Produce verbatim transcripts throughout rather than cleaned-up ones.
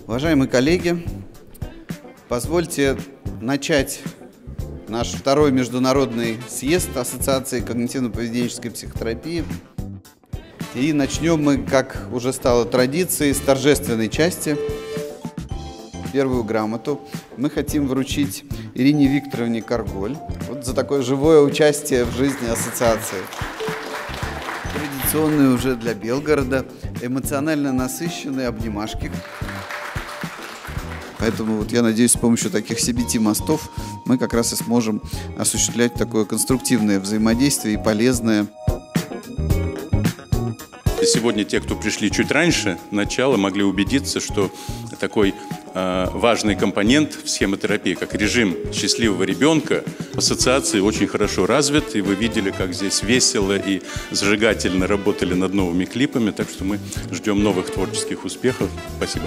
Уважаемые коллеги, позвольте начать наш второй международный съезд Ассоциации когнитивно-поведенческой психотерапии. И начнем мы, как уже стало традицией, с торжественной части. Первую грамоту мы хотим вручить Ирине Викторовне Карголь вот за такое живое участие в жизни ассоциации. Традиционные уже для Белгорода, эмоционально насыщенные обнимашки. Поэтому вот я надеюсь, с помощью таких си би ти-мостов мы как раз и сможем осуществлять такое конструктивное взаимодействие и полезное. Сегодня те, кто пришли чуть раньше начала, могли убедиться, что такой э, важный компонент в схемотерапии, как режим счастливого ребенка, в ассоциации очень хорошо развит. И вы видели, как здесь весело и зажигательно работали над новыми клипами. Так что мы ждем новых творческих успехов. Спасибо.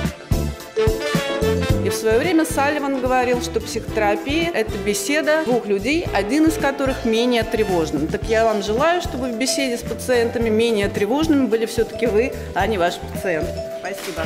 И в свое время Салливан говорил, что психотерапия – это беседа двух людей, один из которых менее тревожным. Так я вам желаю, чтобы в беседе с пациентами менее тревожными были все-таки вы, а не ваш пациент. Спасибо.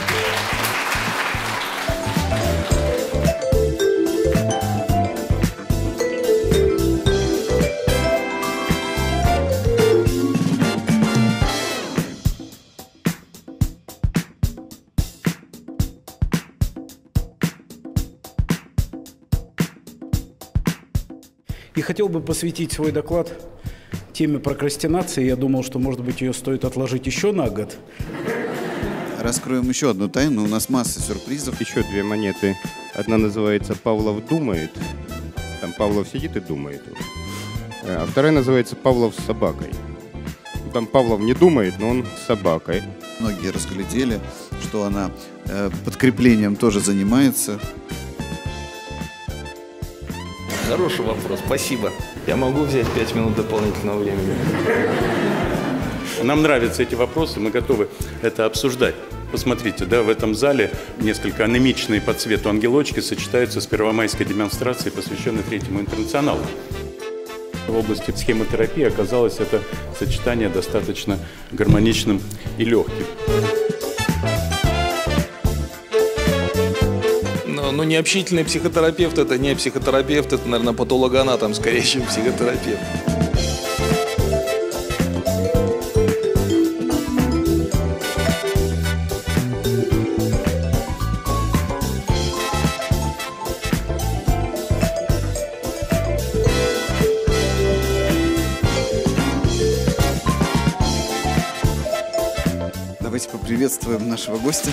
И хотел бы посвятить свой доклад теме прокрастинации. Я думал, что, может быть, ее стоит отложить еще на год. Раскроем еще одну тайну. У нас масса сюрпризов. Еще две монеты. Одна называется «Павлов думает». Там Павлов сидит и думает. А вторая называется «Павлов с собакой». Там Павлов не думает, но он с собакой. Многие разглядели, что она э, подкреплением тоже занимается. Хороший вопрос, спасибо. Я могу взять пять минут дополнительного времени? Нам нравятся эти вопросы, мы готовы это обсуждать. Посмотрите, да, в этом зале несколько анемичные по цвету ангелочки сочетаются с первомайской демонстрацией, посвященной Третьему интернационалу. В области схемотерапии оказалось это сочетание достаточно гармоничным и легким. Ну, необщительный психотерапевт – это не психотерапевт, это, наверное, патологоанатом, скорее, чем психотерапевт. Давайте поприветствуем нашего гостя.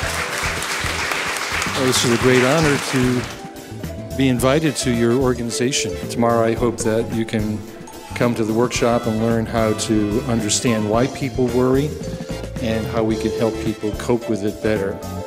This is a great honor to be invited to your organization. Tomorrow I hope that you can come to the workshop and learn how to understand why people worry and how we can help people cope with it better.